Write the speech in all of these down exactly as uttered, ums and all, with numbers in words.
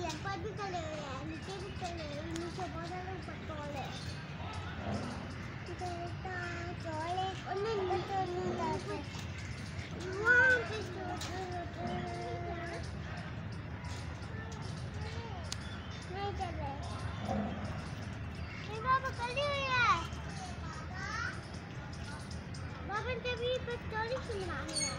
ऊपर भी चले हुए हैं, नीचे भी चले हुए हैं, नीचे बहुत ज़्यादा ऊपर तोड़ है, तोड़ है और नहीं नीचे नहीं जाते, वहाँ पे सोते सोते नहीं चले, मेरे पापा कली हुई है, बाबा ने भी पर स्टोरी सुनानी है।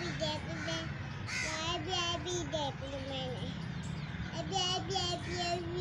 Yeah, yeah, yeah.